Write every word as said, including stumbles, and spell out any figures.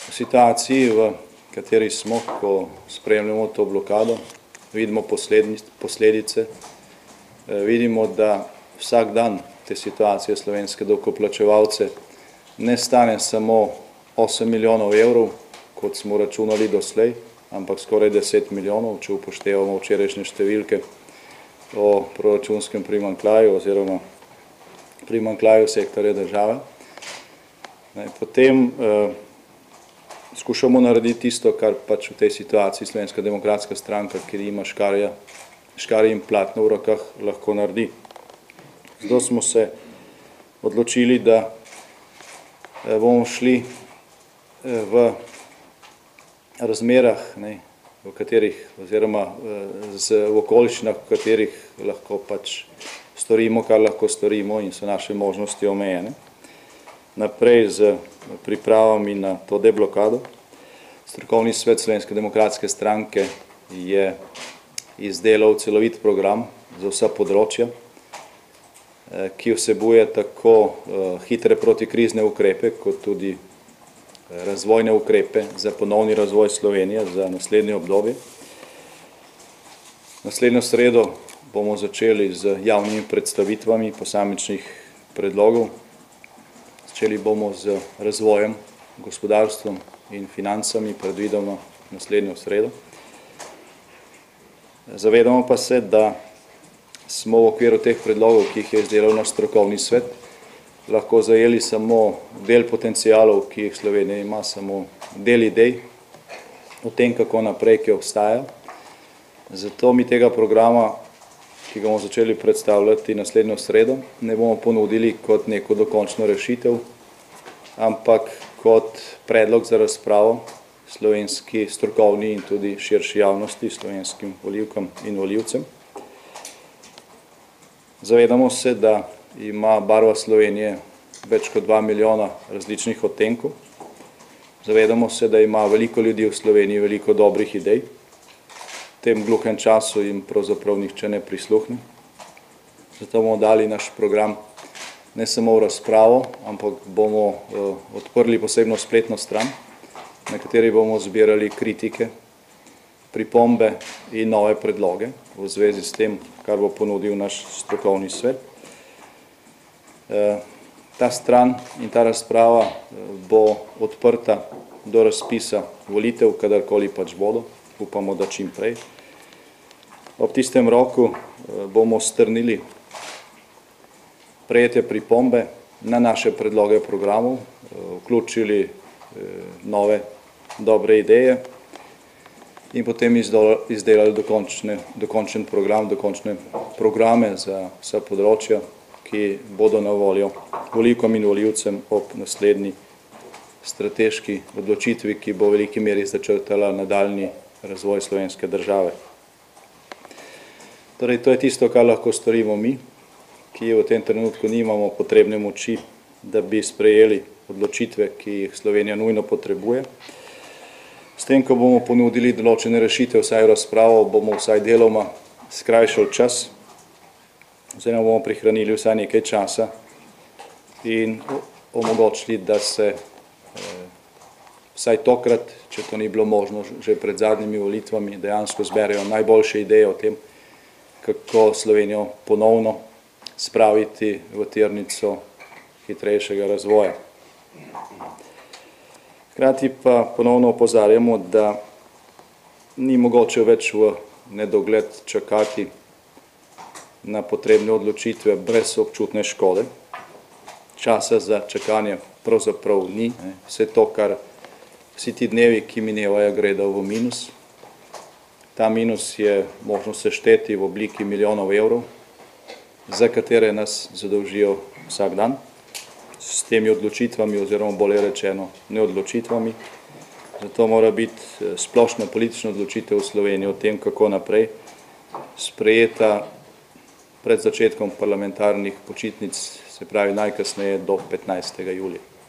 V situaciji, v kateri smo, ko spremljamo to blokado, vidimo posledice, vidimo, da vsak dan te situacije slovenske davkoplačevalce ne stane samo osem milijonov evrov, kot smo računali doslej, ampak skoraj deset milijonov, če upoštevamo včerajšnje številke o proračunskem primanjkljaju oziroma primanjkljaju sektorja države. Potem eh, skušamo narediti tisto, kar pač v tej situaciji Slovenska demokratska stranka, ki ima škarje, škarje in platno v rokah, lahko naredi. Zato smo se odločili, da eh, bomo šli eh, v razmerah, ne, v katerih, oziroma z, v okoliščinah, v katerih lahko pač storimo, kar lahko storimo in so naše možnosti omejene. Naprej z pripravami na to deblokado. Strokovni svet Slovenske demokratske stranke je izdelal celovit program za vsa področja, ki vsebuje tako hitre protikrizne ukrepe, kot tudi razvojne ukrepe za ponovni razvoj Slovenije za naslednje obdobje. Naslednjo sredo bomo začeli z javnimi predstavitvami posamičnih predlogov. Začeli bomo z razvojem, gospodarstvom in financami, predvidoma naslednjo sredo. Zavedamo pa se, da smo v okviru teh predlogov, ki jih je izdelal naš strokovni svet, lahko zajeli samo del potencialov, ki jih Slovenija ima, samo del idej o tem, kako naprej, ki obstaja. Zato mi tega programa, ki ga bomo začeli predstavljati naslednjo sredo, ne bomo ponudili kot neko dokončno rešitev, ampak kot predlog za razpravo slovenski strokovni in tudi širši javnosti, slovenskim volivkam in volivcem. Zavedamo se, da ima barva Slovenije več kot dva milijona različnih odtenkov. Zavedamo se, da ima veliko ljudi v Sloveniji veliko dobrih idej. V tem gluhem času jim pravzaprav nihče ne prisluhne. Zato bomo dali naš program ne samo v razpravo, ampak bomo uh, odprli posebno spletno stran, na kateri bomo zbirali kritike, pripombe in nove predloge v zvezi s tem, kar bo ponudil naš strokovni svet. Uh, ta stran in ta razprava uh, bo odprta do razpisa volitev, kadarkoli pač bodo. Upamo, da čim prej. Ob tistem roku bomo strnili prejete pripombe na naše predloge programov, vključili nove dobre ideje in potem izdelali dokončne, dokončen program, dokončne programe za vsa področja, ki bodo na voljo volivkam in volivcem ob naslednji strateški odločitvi, ki bo v veliki meri začrtala nadaljnji razvoj slovenske države. Torej, to je tisto, kar lahko storimo mi, ki v tem trenutku nimamo potrebne moči, da bi sprejeli odločitve, ki jih Slovenija nujno potrebuje. S tem, ko bomo ponudili določene rešitve, vsaj razpravo, bomo vsaj deloma skrajšali čas, oziroma bomo prihranili vsaj nekaj časa in omogočili, da se vsaj tokrat, če to ni bilo možno že pred zadnjimi volitvami, dejansko zberejo najboljše ideje o tem, kako Slovenijo ponovno spraviti v tirnico hitrejšega razvoja. Hkrati pa ponovno opozarjamo, da ni mogoče več v nedogled čakati na potrebne odločitve brez občutne škode. Časa za čakanje pravzaprav ni. Vse to, kar vsi ti dnevi, ki minevajo, gredo v minus. Ta minus je možno sešteti v obliki milijonov evrov, za katere nas zadolžijo vsak dan, s temi odločitvami oziroma bolje rečeno neodločitvami. Zato mora biti splošna politična odločitev v Sloveniji o tem, kako naprej, sprejeta pred začetkom parlamentarnih počitnic, se pravi najkasneje do petnajstega julija.